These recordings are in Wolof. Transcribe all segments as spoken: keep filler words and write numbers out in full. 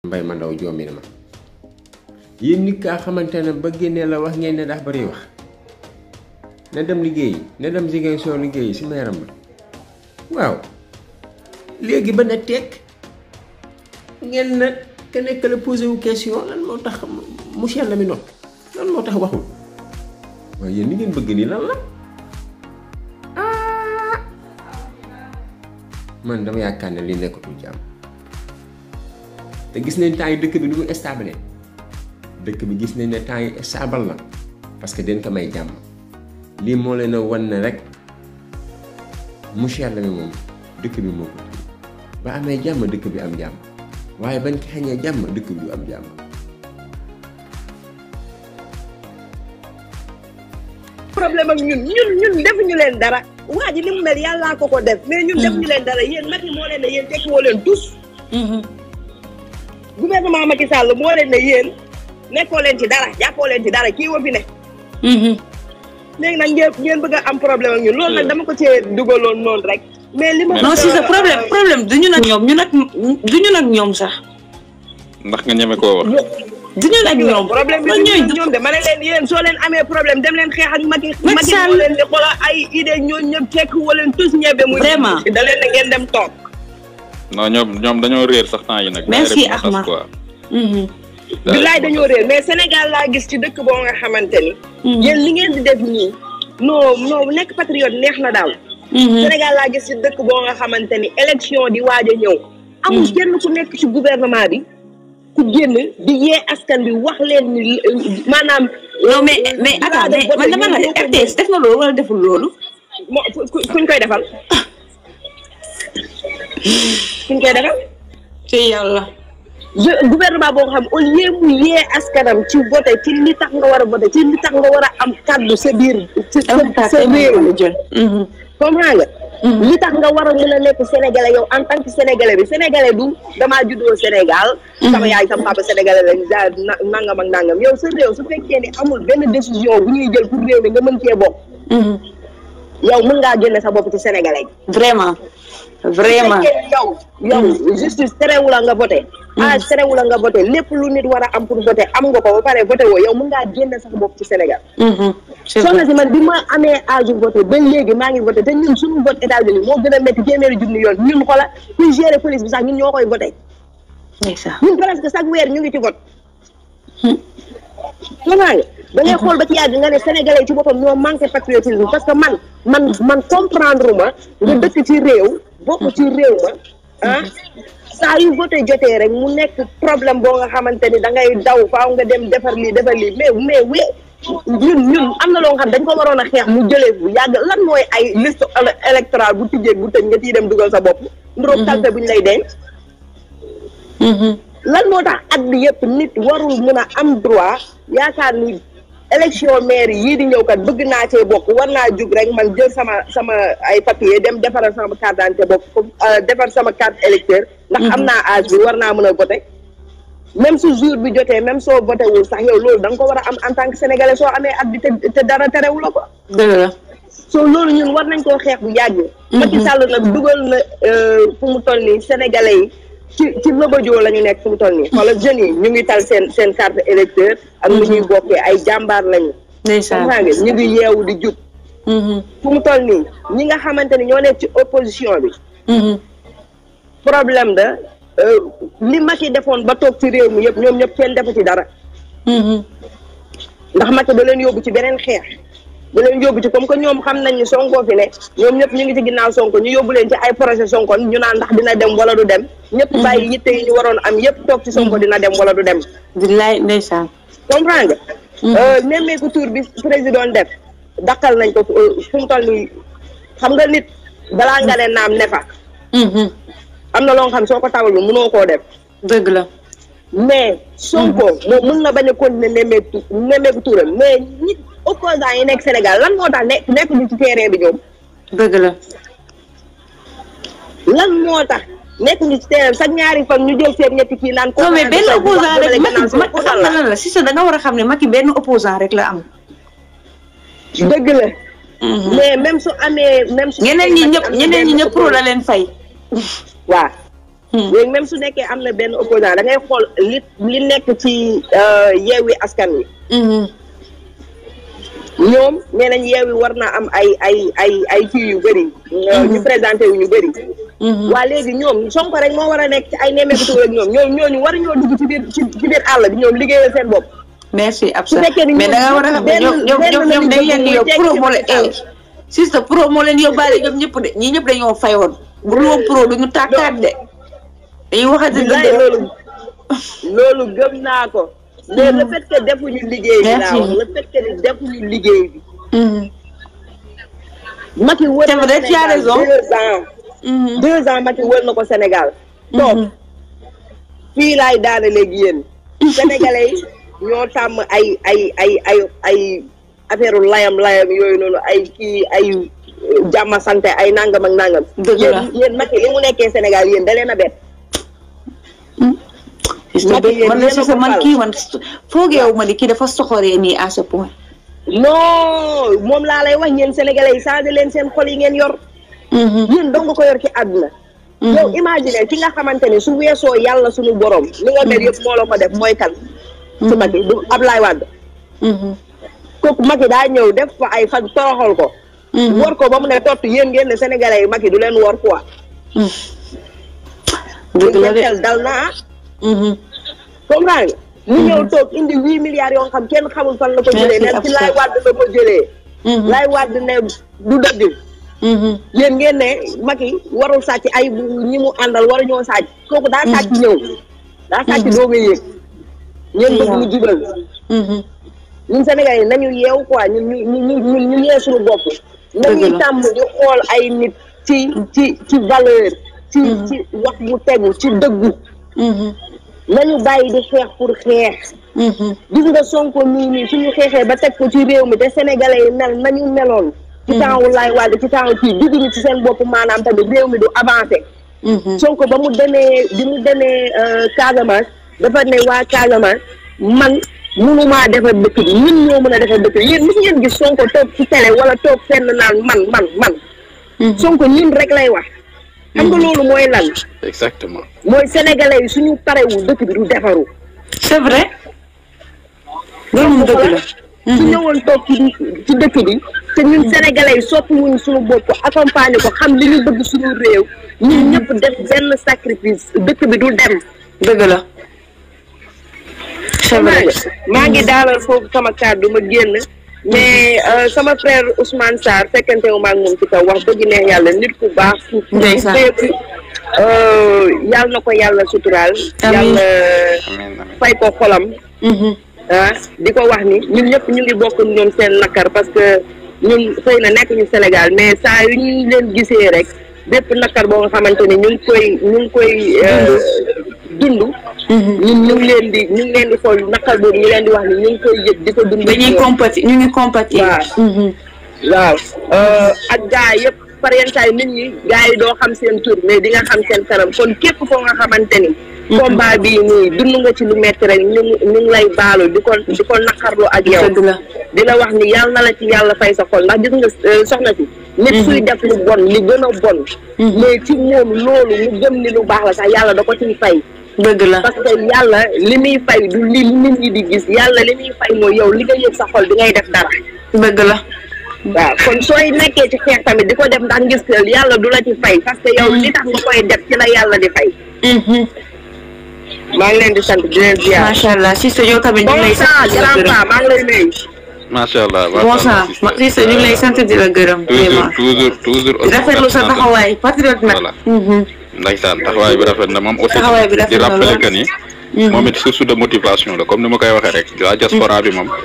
Mbaye ma ndaw joomi na ma yéen nit kaa xamante ne ba génnee la wax ngeen ne daa bari wax na dem liggéeyi na dem Ziguinchor liggéeyi si meeram ba waaw léegi ba na tekk ngeen na ke nekk la posé wu question lan moo tax monsieur la mi noppi lan moo tax waxul waaye yéen ni ngeen bëgg nii lan la ah man dama yaakaar ne li nekkatul jàmm te gis nañ temps yi dëkk bi du mu stable dëkk bi gis nañ ne temps yi stable na parce que den ko may jàmm lii moo leen a wan ne rek monsieur la mi moom dëkk bi moo ko ba amee jàmm dëkk bi am jàmm waaye bañ ko xañee jàmm dëkk bi du am jàmm problème ak ñun ñun ñun defuñu leen dara waa ji li mu mel yàllaa ko ko def mais ñun defuñu leen dara yéen Macky moo leen ne yéen tekki woo leen tous gouvernement Macky Sall moo leen ne yéen nekkoo leen ci dara jàppoo leen ci dara kii woo fi ne léegi nag ngeen ngeen bëgg a am problème ak ñun loolu nag dama ko cee dugaloon noonu rek mais li ma non si sa problème problème duñu nag ñoom ñu nag duñu nag ñoom sax ndax nga ñeme koo wax duñu nag ñoom problème bi ñooy ñoom de ma ne leen yéen soo leen amee problème dem leen xeex ak Macky Macky moo leen di xoolal ay idée ñoo ñëpp tekk wala tous ñebe muy vraiment da leen ne ngeen dem toog non ñoom ñoom dañoo réer sax temps yi nag merci Ahma bilaay dañoo réer mais Sénégal laa gis ci dëkk boo nga xamante ni yéen li ngeen di def nii non non nekk patriote neex na daal Sénégal laa gis ci dëkk boo nga xamante ni élection di waaj a ñëw amul kenn ku nekk ci gouvernement bi ku génn di yee askan bi wax leen ni maanaam non mais mais attends mais man dama la R T S def na loolu wala deful loolu mo kuñ koy defal kuñ koy defal ci yàlla gouvernement boo xam au lieu mu yee askanam ci voté ci li tax nga war a voté ci li tax nga war a am kàddu sa biir sa réew la jël comprends nga li tax nga war a mën a nekk sénégalais yow en tant que sénégalais bi sénégalais du damaa juddoo Sénégal sama yaay sama papa sénégalais lañ daal nangam ak nangam yow sa réew su fekkee ni amul benn décision bu ñuy jël pour réew mi nga mën cee bokk yow mën ngaa génne sa bopp ci sénégalais vraiment vraiment yow yow justice terewu la nga voté ah terewu la nga voté lépp lu nit war a am pour voté am nga ko ba pare voté woo yow mën ngaa génne sax bopp ci Sénégal soxna si man bi ma amee âge voté ba léegi maa ngi voté te ñun suñu vote États-Unis moo gën a métti téeméeri junni yoon ñun xoola kuy gérer police bi sax ñun ñoo koy voté ñun presque chaque weer ñu ngi ci vote xanaa nga da ngay xool ba ci yàgg nga ne sénégalais ci boppam ñoo manqué patriotisme parce que man man man comprendre ma nga dëkk ci réew bokk ci réew ma ah saa yu voté jotee rek mu nekk problème boo nga xamante ni da ngay daw faaw nga dem defar lii defar lii mais mais we ñun ñun am na loo nga xam dañ ko waroon a xeex mu jëlee bu yàgg lan mooy ay liste électorale bu tijjeeg bu tëj nga ciy dem dugal sa bopp nduróog talpe bu ñu lay denc lan moo tax at bi yëpp nit warul mun a am droit yaakaar ni élection maire yii di ñëw kat bëgg naa cee bokk war naa jug rek man jël sama sama ay papier dem defaral sama carte d'identité bokk comme defar sama carte électeur ndax am naa âge bi war naa mën a voter même su jour bi jotee même soo voté wul sax yow loolu da nga ko war a am en tant que sénégalais soo amee at bi te te dara terewu la ko dëgg la soo loolu ñun war nañ koo xeex bu yàgg Macky Sall nag dugal na fu mu toll nii sénégalais yi ci ci lëbëjoo la ñu nekk fu mu toll nii wala jeunes yi ñu ngi tal seen seen carte électeur ak nu ñuy bokkee ay jàmbaar lañu xam nga ñu ngi yeewu di jub fu mu toll nii ñi nga xamante ni ñoo nekk ci opposition bi problème da li Macky defoon ba toog ci réew mi yëpp ñoom ñëpp kenn defu ci dara ndax Macky da leen yóbbu ci beneen xeex da leen yóbbu ci comme que ñoom xam nañ ni Sonko fi ne ñoom ñëpp ñu ngi ci ginnaaw Sonko ñu yóbbu leen ci ay projet Sonko ñu naan ndax dina dem wala du dem ñëpp bàyyi yitte yi ñu waroon am yëpp toog ci Sonko dina dem wala du dem billaay ndeysaan comprendre nga nemmeeku tour bi président def dakkal nañ ko fu mu toll nii xam nga nit balaa nga ne naam ne fa am na loo xam soo ko tawal bi mënoo koo def dëgg la mais Sonko moom mën na bañ a continuer nemmeeku nemmeeku touram mais nit opposants yi nekk Sénégal lan moo tax nekk nekk ñu ci terrain bi ñoom dëgg la lan moo tax nekk ñu ci terrain sax ñaari fan ñu jël seen ñetti kii naan ko non mais benn opposant rek Macky xam nga lan la si sa da nga war a xam ne Macky benn opposant rek la am dëgg la mais même su amee même su ñeneen ñi ñëpp ñeneen ñi ñëpp pro la leen fay waaw léegi même su nekkee am na benn opposant da ngay xool li li nekk ci Yewwi Askan Wi ñoom nee nañ Yewwi war naa am ay ay ay ay kii yu bëri ñu présenté wu ñu bëri waa léegi ñoom Sonko rek moo war a nekk ci ay nemmeeku tuur ak ñoom ñoom ñooñu war ñoo dugg ci biir ci biir àll bi ñoom liggéeyal seen bopp merci Absa mais da nga war a xam ne ñoom ñoom ñoom dañ leen di yow pro moo leen eh sister pro moo leen yóbbaale ñoom ñëpp de ñii ñëpp dañoo fayoon bu dul woon pro duñu tàkkaat de dañuy waxati dëgg loolu loolu gëm naa ko mais le fait que defuñu liggéey bi laa wax le fait que defuñu liggéey bi Macky wër na Sénégal deux ans deux ans Macky wër na ko Sénégal toog fii laay daane léegi yéen sénégalais yi ñoo tàmm ay ay ay ay ay affaire layam layam yooyu noonu ay kii ay jàmma santé ay nangam ak nangam yéen yéen Macky li mu nekkee Sénégal yéen da leen a bett man la si sa man kii man foogeewu ma ni kii dafa soxoree nii à ce point non moom laa lay wax ñeen sénégalais yi changé leen seen xol yi ngeen yor yéen dong ko yor ci àdduna yow imagine ki nga xamante ne su weesoo yàlla suñu borom li nga mel yëpp moo la ko def mooy kan ci Macky du Ablaye Wade kooku Macky daa ñëw def fa ay fan toroxal ko wor ko ba mu ne tott yéen ngeen ne sénégalais yi Macky du leen wor quoi dëgg la de dal naa comprendre nga mu ñëw toog indi huit milliards yoo xam kenn xamul fan la ko jëlee ne ci Laay Wàdd la ko jëlee Laay Wàdd ne du dëgg yéen ngeen ne Macky warul sàcc ay ñi mu àndal waru ñoo sàcc kooku daa sàcc ñëw daa sàcc doo nga yéeg ngeen bëgg mu jubal ñun Sénégal yi nañu yeew quoi ñun ñu ñu ñu ñu yee suñu bopp nañuy tàmm di xool ay nit ci ci ci valeur ci ci wax bu tegu ci dëggu nañu bàyyi di xeex pour xeex gis nga Sonko nii nii suñu xeexee ba teg ko ci réew mi te sénégalais yi mel nañu meloon ci temps wu Laay Wàdd ci temps kii dugguñu ci seen bopp maanaam tamit réew mi du avancé Sonko ba mu demee bi mu demee Casamance dafa ne waa Casamance man mënumaa defar dëkk bi ñun ñoo mën a defar dëkk bi yéen mos ngeen gis Sonko toog ci télé wala toog fenn naan man man man Sonko ñun rek lay wax xam nga loolu mooy lan exactement mooy sénégalais yi suñu parewul dëkk bi du defaru c'est vrai loolu moom dëgg la su ñëwoon toog ci ci dëkk bi te ñun sénégalais yi soppi wuñ suñu bopp accompagner ko xam li ñu bëgg suñu réew ñun ñëpp def benn sacrifice dëkk bi du dem dëgg la c'est vrai maa ngi daalal foofu sama kàddu ma génn mais sama frère Ousmane Sarr fekkante wu ma ak moom ci kaw wax dëgg neex yàlla nit ku baax ku fépp yàlla na ko yàlla suturaal yàlla fay ko xolam ah di ko wax ni ñun ñëpp ñu ngi bokk ñoom seen nakar parce que ñun xëy na nekk ñu Sénégal mais saa yu ñu leen gisee rek bépp nakar boo nga xamante ni ñu ngi koy ñu ngi koy dund ñun ñu ngi leen di ñu ngi leen di xool nakar boobu ñu leen di wax ni ñu ngi koy yëg di ko dund dañuy compati ñu ngi compati waaw waaw ak gaa yëpp par yenn saa yi nit ñi gaa yi doo xam seen tur mais di nga xam seen kanam kon képp koo nga xamante ni combat bii nii dund nga ci lu metti rek ñu ñu ngi lay baalu di ko di ko naqarlu ak yow di la wax ni yàlla na la ci yàlla fay sa xol ndax gis nga soxna si nit suy def lu bon li gën a bon mais ci moom loolu mu gëm ni lu baax la sax yàlla da ko ciy fay dëgg la parce que yàlla li muy fay du li nit ñi di gis yàlla li muy fay mooy yow li nga yëg sa xol di ngay def dara dëgg la waaw kon sooy nekkee ci xeex tamit di ko def ndax ngis yàlla du la ci fay parce que yow li tax nga koy def ci la yàlla di fay maa ngi leen di sant di leen ziar macha allah sister yow tamit ñu ngi lay sant di la gërëm maa ngi lay nuyu macha allah bon sang sister ñu ngi lay sant di la gërëm toujours toujours toujours rafetlu sa taxawaay patriote nag ndeysaan taxawaay bi rafet na moom aussi taxawaay bi rafet di na rappeler que ni moom it source de motivation la comme ni ma koy waxee rek la diaspora bi moom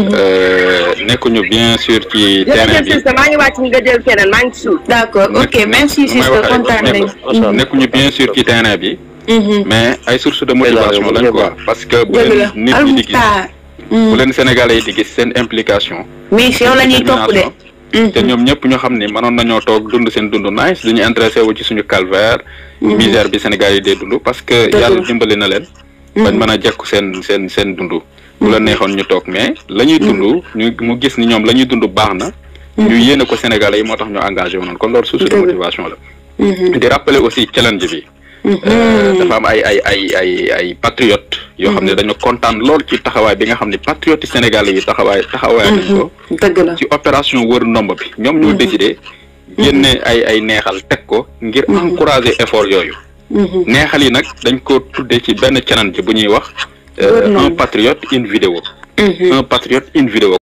nekkuñu bien sûr ci terrain bi maa ngi wàcc nga jël keneen maa ngi ci suuf d'accord ok merci sister kontaan nañ nekkuñu bien sûr ci terrain bi mais ay source de motivation lañ quoi parce que bu leen nit ñi di gis bu leen sénégalais yi di gis seen implication mais yow la ñuy topp de te ñoom ñëpp ñu xam ni mënoon nañoo toog dund seen dund nice dañuy intéressé wu ci suñu calvaire misère bi Sénégal yi dee dund parce que yàlla dimbali na leen bañ mën a jekku seen seen seen dund bu la neexoon ñu toog mais la ñuy dund ñu mu gis ni ñoom la ñuy dund baax na ñu yéene ko Sénégalais yi moo tax ñu engagé wu noonu kon loolu source de motivation la di rappeler aussi challenge bi dafa am ay ay ay ay ay patriotes yoo xam ne dañoo kontaan lool ci taxawaay bi nga xam ne patriotes sénégalais yi taxawaay taxawaay nañ ko ci opération wër ndomb bi ñoom ñoo décidé génne ay ay neexal teg ko ngir encourager effort yooyu neexal yi nag dañ ko tuddee ci benn challenge bu ñuy wax un patriote une vidéo un patriote une vidéo